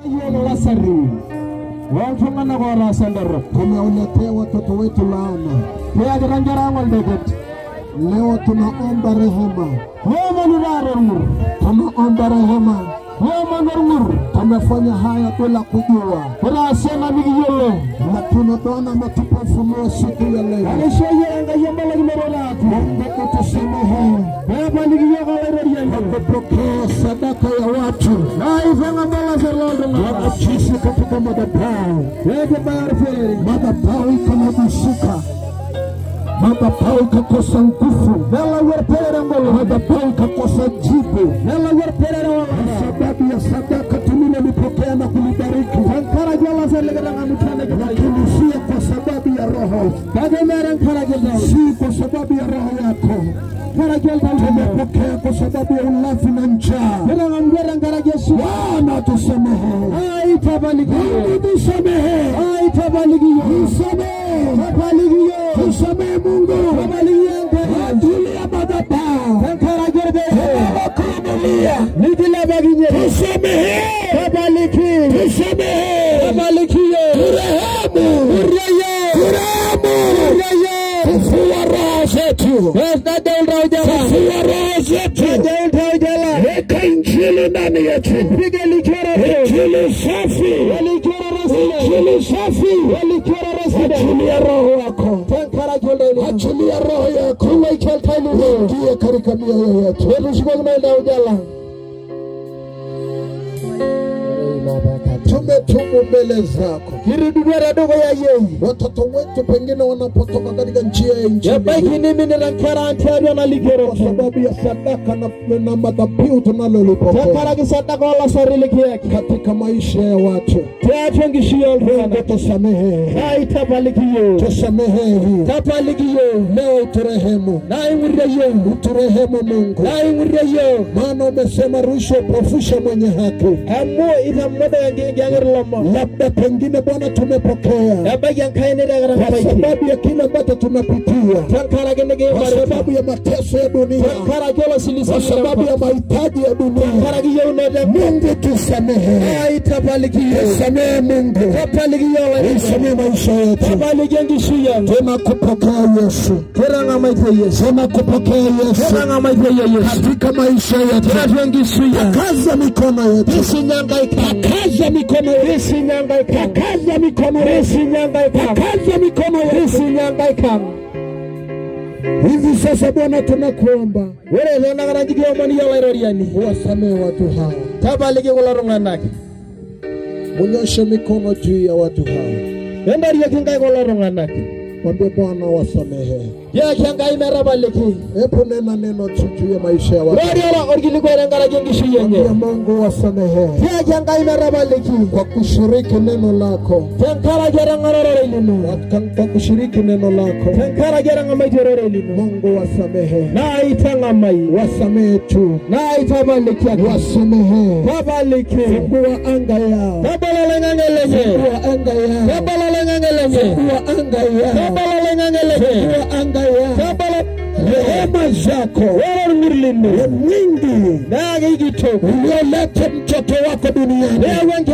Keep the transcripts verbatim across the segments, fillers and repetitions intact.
Tumeuletea watoto wetu laana. Leo tunaomba rehema. Tunaomba rehema. Tumefanya haya bila kujua. Lakini Bwana ametupa ufunuo siku ya leo. Mungu utusamehe. Tunapokea sadaka ya watu wanajisi katika madhabahu. Madhabahu ikanabisika. Madhabahu ikakosa nguvu. Madhabahu ikakosa jibu. Sababu ya sadaka tulilolipokea na kulibariki. Lakini si kwa sababu ya roho. Si kwa sababu ya roho yako. Tumepokea kwa sababu ya ulafi na njaa. Bwana tusamehe. Tusamehe. Tusamehe Mungu. Tulia madhabahu. Tusamehe. Fufua roho zetu. Fufua roho zetu. Weka injili ndani yetu. Injili safi. Injili safi. Achilia roho yako. Achilia roho yako. Ingie katika mioyo yetu. Tumetubu mbele zako. Watoto wetu pengine wanapotoka katika njia ya injili kwa sababu ya sadaka na, na madhabihu tunalolipokea katika maisha ya watu. Mungu tusamehe. Tusamehe. Leo uturehemu. Uturehemu Mungu. Maana umesema rushwa hupofusha mwenye haki. Labda pengine Bwana tumepokea kwa sababu ya kile ambacho tunapitia, kwa sababu ya mateso ya dunia, kwa sababu ya mahitaji ya dunia. Mungu tusamehe. Tusamehe Mungu. Tusamehe maisha yetu. Tunakupokea Yesu. Tunakupokea Yesu katika maisha yetu. Kaza mikono yetu. Kaza mikono yesu. Kaza mikono yesu. Kaza mikono yesu. Hivi sasa Bwana tunakuomba uwasamehe watu hawa. Munyoshe mikono juu ya watu hawa. Mwambie Bwana wasamehe. Hebu nena neno juu ya maisha ya watu. Mwambie Mungu wasamehe kwa kushiriki neno lako. Kwa kushiriki neno lako. Mungu wasamehe. Wasamehe tu. Wasamehe. Fungua anga yao. Fungua anga yao. Fungua anga yao. Rehema zako mwingi ulioleta mtoto wako duniani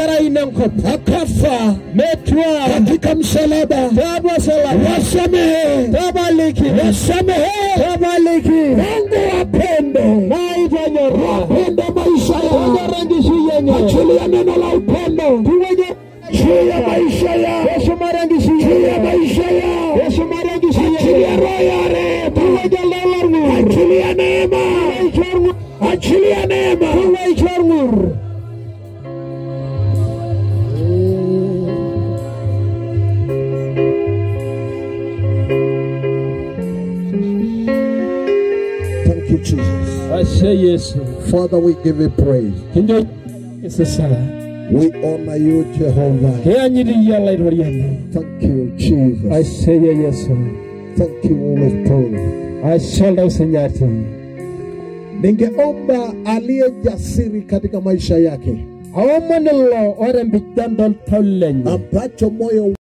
akafa katika msalaba. Wasamehe. Wasamehe. Mungu wapende. Wapende maisha yao. Achilia neno la upendo juu ya maisha yao. Juu ya maisha yao. Achilia roho ya rehema. Achilia neema. Achilia neema. Thank you, Jesus. I say yes. Father, we give you praise. We honor you, Jehovah. Thank you, Jesus. I say yes. Thank you, Holy Spirit. I shall also nyati. Ningeomba aliye jasiri katika maisha yake, awamonelo ore mbidandol taulen, ambacho moyo